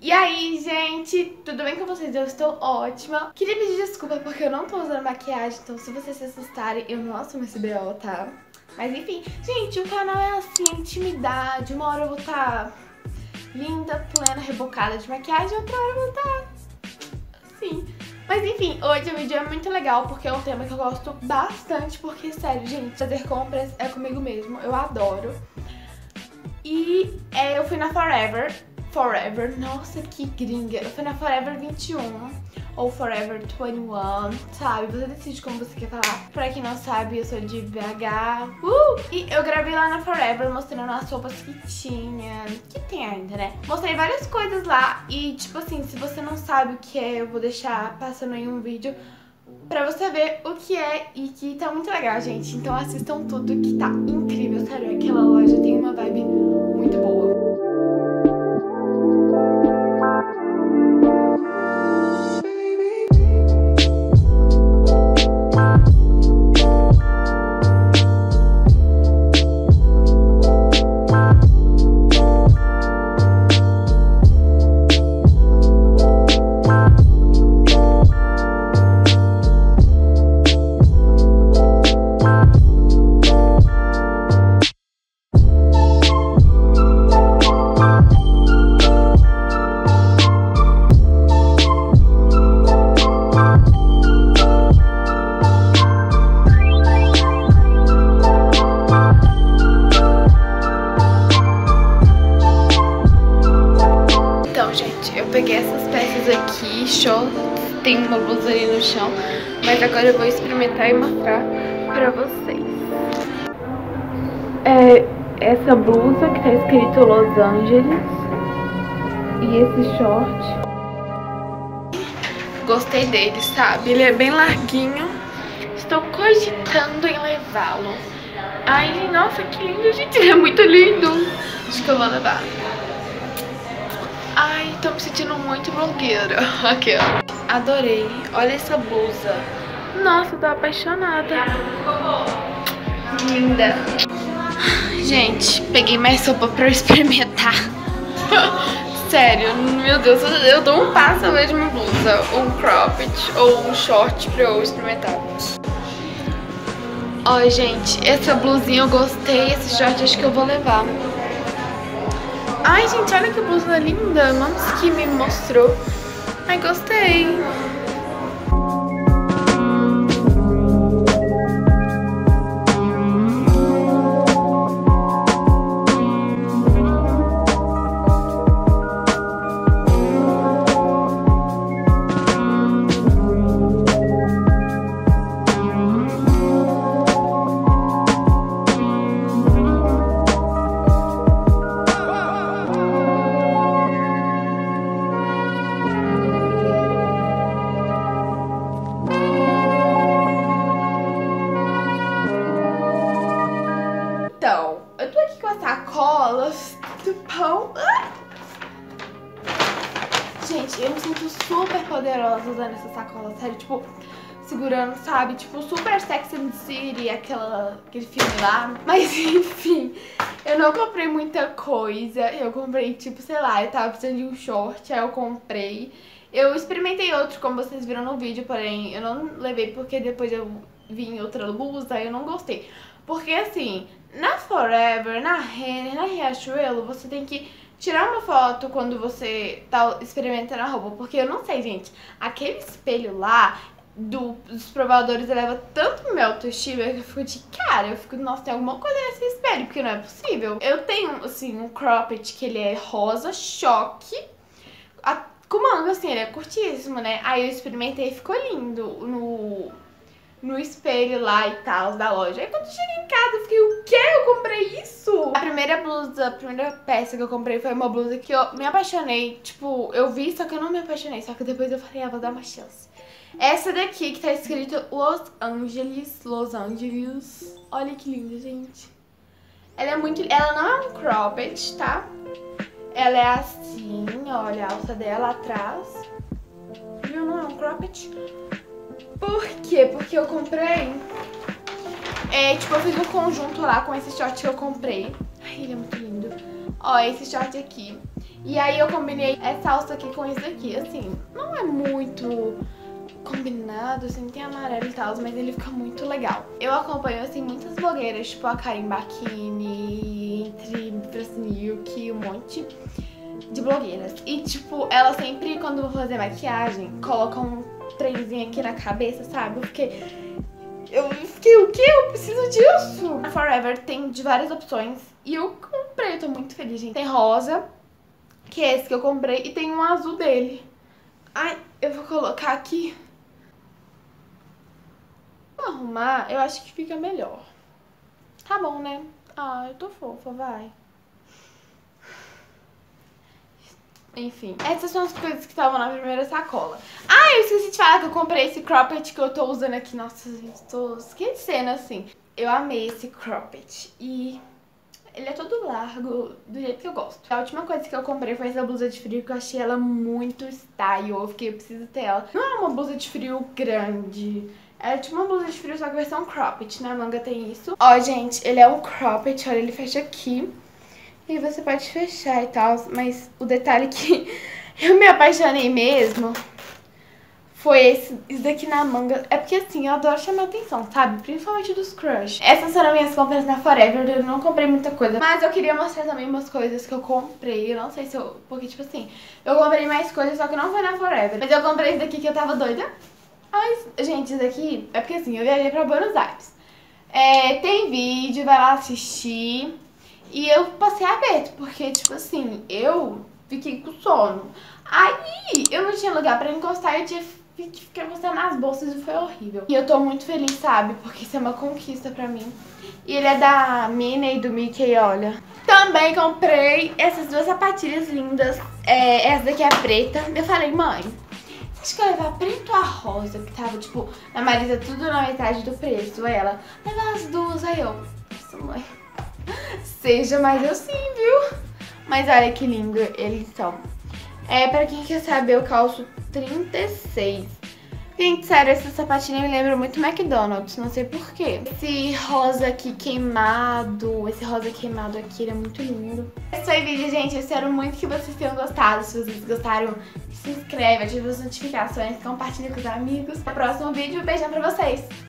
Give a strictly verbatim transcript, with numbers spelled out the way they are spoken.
E aí, gente, tudo bem com vocês? Eu estou ótima. Queria pedir desculpa porque eu não tô usando maquiagem, então se vocês se assustarem, eu não assumo esse B O, tá? Mas enfim, gente, o canal é assim, intimidade. Uma hora eu vou estar linda, plena, rebocada de maquiagem, outra hora eu vou estar assim. Mas enfim, hoje o vídeo é muito legal porque é um tema que eu gosto bastante, porque, sério, gente, fazer compras é comigo mesmo, eu adoro. E é, eu fui na Forever, Forever, nossa, que gringa, eu fui na Forever vinte e um ou Forever vinte e um, sabe? Você decide como você quer falar. Pra quem não sabe, eu sou de B H. Uh! E eu gravei lá na Forever mostrando as roupas que tinha, que tem ainda, né? Mostrei várias coisas lá e, tipo assim, se você não sabe o que é, eu vou deixar passando em um vídeo pra você ver o que é e que tá muito legal, gente. Então assistam tudo que tá incrível, sério. Aquela loja tem uma vibe muito boa. Peguei essas peças aqui, show, tem uma blusa ali no chão, mas agora eu vou experimentar e mostrar pra vocês. É essa blusa que tá escrito Los Angeles e esse short. Gostei dele, sabe? Ele é bem larguinho, estou cogitando em levá-lo. Ai, nossa, que lindo, gente, ele é muito lindo. Acho que eu vou levar. Ai, tô me sentindo muito blogueira. Aqui, ó. Adorei. Olha essa blusa. Nossa, tô apaixonada. Linda. Gente, peguei mais roupa pra eu experimentar. Sério, meu Deus, eu dou um passo, eu vejo uma blusa, um cropped ou um short pra eu experimentar. Ó, gente, essa blusinha eu gostei, esse short acho que eu vou levar. Ai, gente, olha que blusa linda. Nossa, que me mostrou. Ai, gostei. Então, eu tô aqui com as sacolas do pão. Ah! Gente, eu me sinto super poderosa usando essa sacola, sério, tipo, segurando, sabe? Tipo, super Sex and the City, aquela, aquele filme lá. Mas, enfim, eu não comprei muita coisa. Eu comprei, tipo, sei lá, eu tava precisando de um short, aí eu comprei. Eu experimentei outro, como vocês viram no vídeo, porém, eu não levei porque depois eu vi em outra blusa e eu não gostei. Porque, assim, na Forever, na Renner, na Riachuelo, você tem que tirar uma foto quando você tá experimentando a roupa. Porque eu não sei, gente, aquele espelho lá do, dos provadores eleva tanto meu autoestima que eu fico de cara. Eu fico, nossa, tem alguma coisa nesse espelho, porque não é possível. Eu tenho, assim, um cropped que ele é rosa, choque, a, com manga, assim, ele é curtíssimo, né? Aí eu experimentei e ficou lindo no... no espelho lá e tal, da loja. Aí quando eu cheguei em casa, eu fiquei, o quê? Eu comprei isso? A primeira blusa, a primeira peça que eu comprei foi uma blusa que eu me apaixonei. Tipo, eu vi, só que eu não me apaixonei. Só que depois eu falei, ah, vou dar uma chance. Essa daqui, que tá escrito Los Angeles, Los Angeles. Olha que linda, gente. Ela é muito... Ela não é um cropped, tá? Ela é assim, olha a alça dela atrás. Viu? Não é um cropped. Por quê? Porque eu comprei... É, tipo, eu fiz um conjunto lá com esse short que eu comprei. Ai, ele é muito lindo. Ó, esse short aqui. E aí eu combinei essa alça aqui com isso daqui. Assim, não é muito combinado, assim, tem amarelo e tal, mas ele fica muito legal. Eu acompanho, assim, muitas blogueiras, tipo a Karen Bakini, entre Frasnilk, um monte de blogueiras. E, tipo, ela sempre, quando vão fazer maquiagem, colocam um trenzinho aqui na cabeça, sabe? Eu fiquei... Eu fiquei, o quê? Eu preciso disso! A Forever tem de várias opções e eu comprei, eu tô muito feliz, gente. Tem rosa, que é esse que eu comprei, e tem um azul dele. Ai, eu vou colocar aqui. Vou arrumar, eu acho que fica melhor. Tá bom, né? Ah, eu tô fofa, vai. Enfim, essas são as coisas que estavam na primeira sacola. Ah, eu esqueci de falar que eu comprei esse cropped que eu tô usando aqui. Nossa, gente, tô esquecendo, assim. Eu amei esse cropped e ele é todo largo, do jeito que eu gosto. A última coisa que eu comprei foi essa blusa de frio, que eu achei ela muito style. Eu fiquei, eu preciso ter ela. Não é uma blusa de frio grande. É tipo uma blusa de frio, só que versão cropped. Na manga tem isso. Ó, gente, ele é um cropped, olha, ele fecha aqui. E você pode fechar e tal, mas o detalhe que eu me apaixonei mesmo foi esse, isso daqui na manga. É porque assim, eu adoro chamar atenção, sabe? Principalmente dos crush. Essas foram minhas compras na Forever, eu não comprei muita coisa. Mas eu queria mostrar também umas coisas que eu comprei. Eu não sei se eu... Porque, tipo assim, eu comprei mais coisas, só que não foi na Forever. Mas eu comprei esse daqui que eu tava doida. Mas, gente, isso daqui é porque assim, eu viajei pra Buenos Aires. É, tem vídeo, vai lá assistir. E eu passei aberto, porque, tipo assim, eu fiquei com sono. Aí, eu não tinha lugar pra encostar, eu tinha que ficar encostando nas bolsas e foi horrível. E eu tô muito feliz, sabe? Porque isso é uma conquista pra mim. E ele é da Minnie e do Mickey, olha. Também comprei essas duas sapatilhas lindas. É, essa daqui é preta. Eu falei, mãe, você acha que eu ia levar preto ou a rosa? Que tava, tipo, na Marisa tudo na metade do preço. Aí ela, leva as duas. Aí eu, nossa, mãe. Seja, mas eu sim, viu? Mas olha que lindo eles são. É, pra quem quer saber, eu calço trinta e seis. Gente, sério, essa sapatilha me lembra muito McDonald's, não sei porquê. Esse rosa aqui queimado, esse rosa queimado aqui, ele é muito lindo. Esse foi o vídeo, gente. Eu espero muito que vocês tenham gostado. Se vocês gostaram, se inscreve, ativa as notificações, compartilha com os amigos. Até o próximo vídeo, beijão pra vocês!